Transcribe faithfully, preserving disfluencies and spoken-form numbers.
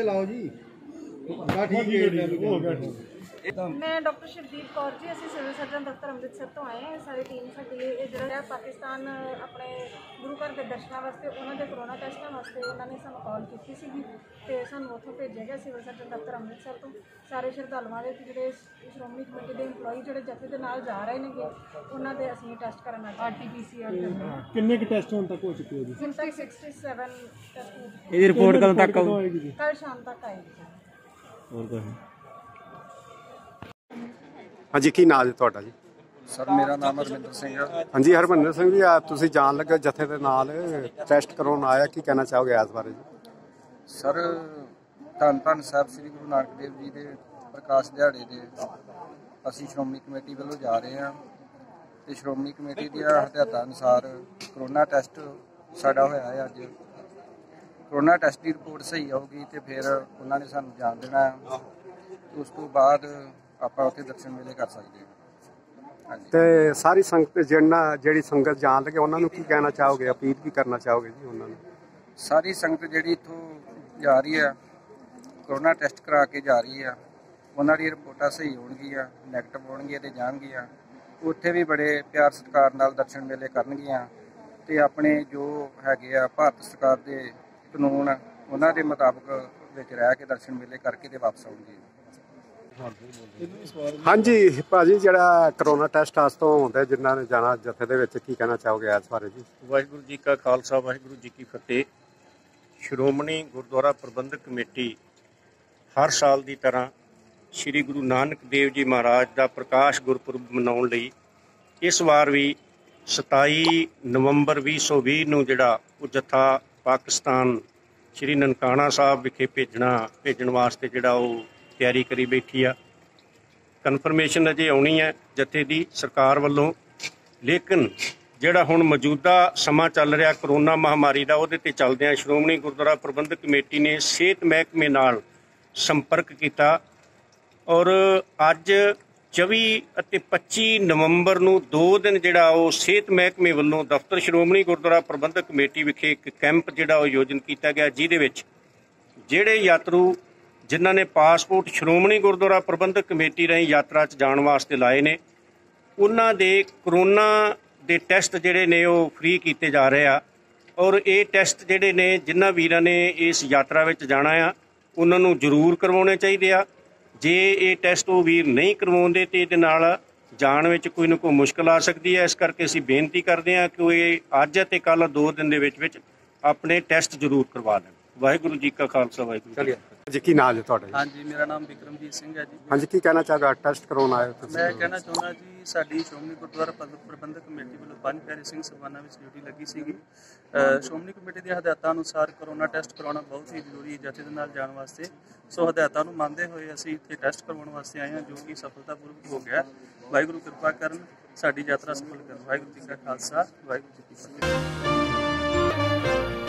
ਤੇ ਲਾਓ ਜੀ। ਬਾ ਠੀਕ ਹੈ ਹੋ ਗਿਆ ਠੀਕ। मैं डॉक्टर शरदीप कौर जी, ਅਸੀਂ ਸਿਵਲ ਸਰਜਨ ਦਫ਼ਤਰ ਅੰਮ੍ਰਿਤਸਰ ਤੋਂ ਆਏ ਹਾਂ। ਸਾਰੀ ਟੀਮ ਸਾਡੀ ਇਹ ਜਿਹੜਾ ਪਾਕਿਸਤਾਨ ਆਪਣੇ ਗੁਰੂ ਘਰ ਦੇ ਦਰਸ਼ਨਾਂ ਵਾਸਤੇ ਉਹਨਾਂ ਦੇ ਕਰੋਨਾ ਟੈਸਟਾਂ ਵਾਸਤੇ ਉਹਨਾਂ ਨੇ ਸਾਨੂੰ ਕਾਲ ਕੀਤੀ ਸੀਗੀ ਤੇ ਸਾਨੂੰ ਉੱਥੋਂ ਭੇਜਿਆ ਗਿਆ ਸਿਵਲ ਸਰਜਨ ਦਫ਼ਤਰ ਅੰਮ੍ਰਿਤਸਰ ਤੋਂ। ਸਾਰੇ ਸ਼ਰਧਾਲੂਆਂ ਦੇ ਜਿਹੜੇ ਸ਼੍ਰੋਮਣੀ ਕਮੇਟੀ ਦੇ ਇੰਪਲੋਈ ਜਿਹੜੇ ਜਥੇ ਦੇ ਨਾਲ ਜਾ ਰਹੇ ਨੇਗੇ ਉਹਨਾਂ ਦੇ ਅਸੀਂ ਟੈਸਟ ਕਰਨ ਆਏ। R T P C R ਕਿੰਨੇ ਕੁ ਟੈਸਟ ਹੁਣ ਤੱਕ ਹੋ ਚੁੱਕੇ ਹੋ ਜੀ? ਹੁਣ ਤੱਕ ਸੜਸठ ਟੈਸਟ। ਇਹਦੀ ਰਿਪੋਰਟ ਕਦੋਂ ਤੱਕ ਆਏਗੀ? ਕੱਲ ਸ਼ਾਮ ਤੱਕ ਆਏਗੀ। ਹੋਰ ਕੋਈ हाँ जी, की नाम है तुहाडा जी? सर मेरा नाम हरमिंदर सिंह है। हाँ जी, हरमिंदर सिंह जी, तुसीं जान लगे जथे दे नाल टैसट करवाउण आया, की कहना चाहोगे इस बारे जी? सर धन धन साहब श्री गुरु नानक देव जी के प्रकाश दिहाड़े दे असीं श्रोमणी कमेटी वालों जा रहे हैं ते श्रोमणी कमेटी दीआं हदायतां अनुसार करोना टैसट साडा होया है। अज करोना टैसट की रिपोर्ट सही आऊगी तो फिर उन्होंने सानूं जान देना है। उस तो बाद ਆਪਾਂ ਉੱਥੇ ਦਰਸ਼ਨ ਮੇਲੇ ਕਰ ਸਕਦੇ ਹਾਂ। ਤੇ ਸਾਰੀ ਸੰਗਤ ਜਿਹੜਾ ਜਿਹੜੀ ਸੰਗਤ ਜਾਣ ਲੱਗੇ ਉਹਨਾਂ ਨੂੰ ਕੀ ਕਹਿਣਾ ਚਾਹੋਗੇ, ਅਪੀਲ ਕੀ ਕਰਨਾ ਚਾਹੋਗੇ ਜੀ ਉਹਨਾਂ ਨੂੰ? ਸਾਰੀ ਸੰਗਤ ਜਿਹੜੀ ਇੱਥੋਂ ਜਾ ਰਹੀ ਹੈ ਕਰੋਨਾ ਟੈਸਟ ਕਰਾ ਕੇ ਜਾ ਰਹੀ ਆ, ਉਹਨਾਂ ਦੀ ਰਿਪੋਰਟਾਂ ਸਹੀ ਹੋਣਗੀਆਂ, ਨੈਗੇਟਿਵ ਹੋਣਗੀਆਂ ਤੇ ਜਾਣਗੀਆਂ ਉੱਥੇ ਵੀ ਬੜੇ ਪਿਆਰ ਸਤਿਕਾਰ ਨਾਲ ਦਰਸ਼ਨ ਮੇਲੇ ਕਰਨਗੀਆਂ ਤੇ ਆਪਣੇ ਜੋ ਹੈਗੇ ਆ ਭਾਰਤ ਸਰਕਾਰ ਦੇ ਕਾਨੂੰਨ ਉਹਨਾਂ ਦੇ ਮੁਤਾਬਕ ਵਿੱਚ ਰਹਿ ਕੇ ਦਰਸ਼ਨ ਮੇਲੇ ਕਰਕੇ ਤੇ ਵਾਪਸ ਆਉਣਗੇ। हाँ जी भाजी, ਜਿਹੜਾ ਕਰੋਨਾ ਟੈਸਟ ਅੱਜ ਤੋਂ ਹੁੰਦਾ ਜਿਨ੍ਹਾਂ ਨੇ ਜਾਣਾ ਜਥੇ ਦੇ ਵਿੱਚ, ਕੀ ਕਹਿਣਾ ਚਾਹੋਗੇ ਇਸ ਬਾਰੇ ਜੀ? ਵਾਹਿਗੁਰੂ ਜੀ ਕਾ ਖਾਲਸਾ, ਵਾਹਿਗੁਰੂ ਜੀ ਕੀ ਫਤਿਹ। ਸ਼੍ਰੋਮਣੀ ਗੁਰਦੁਆਰਾ ਪ੍ਰਬੰਧਕ ਕਮੇਟੀ ਹਰ ਸਾਲ ਦੀ ਤਰ੍ਹਾਂ ਸ੍ਰੀ ਗੁਰੂ ਨਾਨਕ ਦੇਵ ਜੀ ਮਹਾਰਾਜ ਦਾ ਪ੍ਰਕਾਸ਼ ਗੁਰਪੁਰਬ ਮਨਾਉਣ ਲਈ ਇਸ ਵਾਰ ਵੀ ਸਤਾਈ ਨਵੰਬਰ ਵੀਹ ਸੌ ਵੀਹ ਨੂੰ ਜਿਹੜਾ ਉਹ ਜਥਾ ਪਾਕਿਸਤਾਨ ਸ੍ਰੀ ਨਨਕਾਣਾ ਸਾਹਿਬ ਵਿਖੇ ਭੇਜਣਾ ਭੇਜਣ ਵਾਸਤੇ ਜਿਹੜਾ ਉਹ ਤਿਆਰੀ ਕਰੀ ਬੈਠੀ ਆ। ਕਨਫਰਮੇਸ਼ਨ ਅਜੇ ਆਉਣੀ ਹੈ ਜਥੇ ਦੀ ਸਰਕਾਰ ਵੱਲੋਂ, ਲੇਕਿਨ ਜਿਹੜਾ ਹੁਣ ਮੌਜੂਦਾ ਸਮਾਂ ਚੱਲ ਰਿਹਾ ਕਰੋਨਾ ਮਹਾਮਾਰੀ ਦਾ, ਉਹਦੇ 'ਤੇ ਚੱਲਦਿਆਂ ਸ਼੍ਰੋਮਣੀ ਗੁਰਦੁਆਰਾ ਪ੍ਰਬੰਧਕ ਕਮੇਟੀ ਨੇ ਸਿਹਤ ਮਹਿਕਮੇ ਨਾਲ ਸੰਪਰਕ ਕੀਤਾ ਔਰ ਅੱਜ ਚੌਵੀ ਅਤੇ ਪੱਚੀ ਨਵੰਬਰ ਨੂੰ ਦੋ ਦਿਨ ਜਿਹੜਾ ਉਹ ਸਿਹਤ ਮਹਿਕਮੇ ਵੱਲੋਂ ਦਫ਼ਤਰ ਸ਼੍ਰੋਮਣੀ ਗੁਰਦੁਆਰਾ ਪ੍ਰਬੰਧਕ ਕਮੇਟੀ ਵਿਖੇ ਇੱਕ ਕੈਂਪ ਜਿਹੜਾ ਉਹ ਆਯੋਜਨ ਕੀਤਾ ਗਿਆ, ਜਿਹਦੇ ਵਿੱਚ ਜਿਹੜੇ ਯਾਤਰੂ ਜਿਨ੍ਹਾਂ ਨੇ ਪਾਸਪੋਰਟ ਸ਼੍ਰੋਮਣੀ ਗੁਰਦੁਆਰਾ ਪ੍ਰਬੰਧਕ ਕਮੇਟੀ ਰਾਹੀਂ ਯਾਤਰਾ 'ਚ ਜਾਣ ਵਾਸਤੇ ਲਾਏ ਨੇ, ਉਹਨਾਂ ਦੇ ਕਰੋਨਾ ਦੇ ਟੈਸਟ ਜਿਹੜੇ ਨੇ ਉਹ ਫ੍ਰੀ ਕੀਤੇ ਜਾ ਰਹੇ ਆ। ਔਰ ਇਹ ਟੈਸਟ ਜਿਹੜੇ ਨੇ ਜਿਨ੍ਹਾਂ ਵੀਰਾਂ ਨੇ ਇਸ ਯਾਤਰਾ ਵਿੱਚ ਜਾਣਾ ਆ ਉਹਨਾਂ ਨੂੰ ਜ਼ਰੂਰ ਕਰਵਾਉਣੇ ਚਾਹੀਦੇ ਆ। ਜੇ ਇਹ ਟੈਸਟ ਉਹ ਵੀਰ ਨਹੀਂ ਕਰਵਾਉਂਦੇ ਤਾਂ ਇਹਦੇ ਨਾਲ ਜਾਣ ਵਿੱਚ ਕੋਈ ਨਾ ਕੋਈ ਮੁਸ਼ਕਲ ਆ ਸਕਦੀ ਹੈ। ਇਸ ਕਰਕੇ ਅਸੀਂ ਬੇਨਤੀ ਕਰਦੇ ਹਾਂ ਕਿ ਇਹ ਅੱਜ ਅਤੇ ਕੱਲ੍ਹ ਦੋ ਦਿਨ ਦੇ ਵਿੱਚ ਵਿੱਚ ਆਪਣੇ ਟੈਸਟ ਜ਼ਰੂਰ ਕਰਵਾ ਦੇਣ। ਵਾਹਿਗੁਰੂ ਜੀ ਕਾ ਖਾਲਸਾ, ਵਾਹਿਗੁਰੂ ਜੀ जी की नाम है ਤੁਹਾਡਾ? हाँ जी, मेरा नाम बिक्रमजीत सिंह है जी। हाँ जी, की कहना चाहोगे ਟੈਸਟ ਕਰਵਾਉਣ ਆਏ ਹੋ? मैं कहना चाहूँगा जी साडी श्रोमणी गुरुद्वारा प्रबंधक कमेटी ਵੱਲੋਂ ਪੰਜ ਪਿਆਰੇ ਸਿੰਘ ਸਭਾਨਾਂ ਵਿੱਚ ਡਿਊਟੀ ਲੱਗੀ ਸੀਗੀ। ਸ਼੍ਰੋਮਣੀ ਕਮੇਟੀ ਦੀਆਂ ਹਦਾਇਤਾਂ ਅਨੁਸਾਰ ਕਰੋਨਾ ਟੈਸਟ ਕਰਾਉਣਾ ਬਹੁਤ ਹੀ ਜ਼ਰੂਰੀ ਹੈ ਜਥੇ ਦੇ ਨਾਲ ਜਾਣ ਵਾਸਤੇ। ਸੋ ਹਦਾਇਤਾਂ ਨੂੰ ਮੰਨਦੇ ਹੋਏ ਅਸੀਂ ਇੱਥੇ ਟੈਸਟ ਕਰਵਾਉਣ ਵਾਸਤੇ ਆਏ ਹਾਂ, ਜੋ ਕਿ ਸਫਲਤਾਪੂਰਵਕ ਹੋ ਗਿਆ। ਵਾਹਿਗੁਰੂ ਕਿਰਪਾ ਕਰਨ, ਸਾਡੀ ਯਾਤਰਾ ਸਫਲ ਕਰਨ। ਵਾਹਿਗੁਰੂ ਜੀ ਕਾ ਖਾਲਸਾ, ਵਾਹਿਗੁਰੂ ਜੀ ਕੀ ਫਤਿਹ।